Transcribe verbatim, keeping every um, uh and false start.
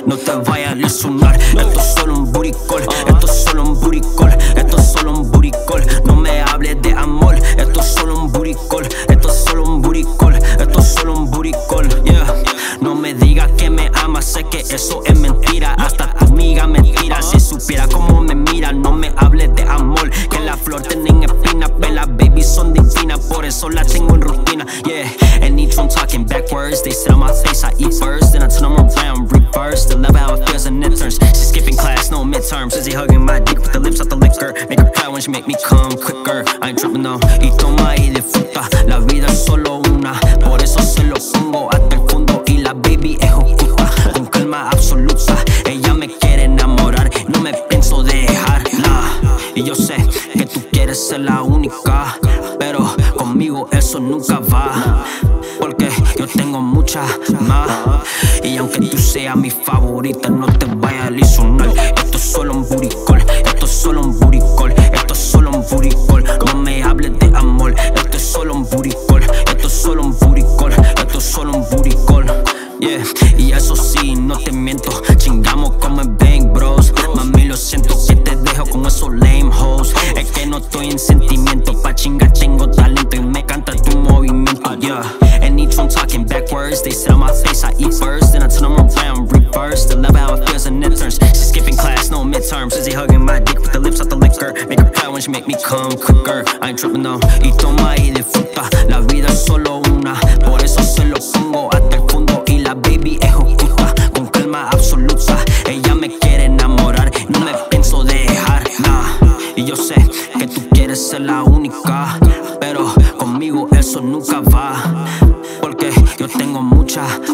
no te vaya a ilusionar. Esto es solo un booty call, esto es solo un booty call, esto es solo un booty call. No me hables de amor, esto es solo un booty call, esto es solo un booty call, esto es solo un booty call, yeah. No me digas que me amas, sé que eso es mentira. Hasta tu amiga me tira, si supiera cómo me mira. No me hables de amor, que la flor tienen espinas, pero las babies son divinas, por eso la tengo en rutina, yeah. And each one talking backwards, they sit on my face, I eat first, then I turn them around, reverse. They love how it feels and it turns. She's skipping class, no midterms, is he hugging my dick with the lips out the liquor? Make her cry when she make me come quicker. I ain't tripping no, y toma y disfruta, la vida es solo una, por eso se lo pongo hasta el fondo. Y la baby es oculta, con calma absoluta, ella me quiere enamorar, no me pienso dejarla. Y yo sé que tú quieres ser la única, pero conmigo eso nunca va, porque yo tengo muchas más. Y aunque tú seas mi favorita, no te vayas a ilusionar. Esto es solo un booty call, esto es solo un booty call, esto es solo un booty call. No me hables de amor, esto es solo un booty call, esto es solo un booty call, esto es solo un booty call, yeah. Y eso sí, no te miento, chingamos como en Bang Bros. Mami, lo siento que te dejo con esos lame hoes. Es que no estoy en sentimiento, pa' chingar tengo talento y me canta tu movimiento, yeah. And each one talking backwards, they sit on my face, I eat first, then I turn them around, reverse. They love how it feels and it turns. She's skipping class, no midterms, is he hugging my dick with the lips out the liquor? Make her cry when she make me come quicker. I ain't tripping no, y toma y disfruta, la vida es solo una, por eso se lo pongo hasta el fondo. Y la baby es oculta, con calma absoluta, ella me quiere enamorar, no me pienso dejar, nah. Y yo sé que tú quieres ser la única, pero conmigo eso nunca va, porque yo tengo muchas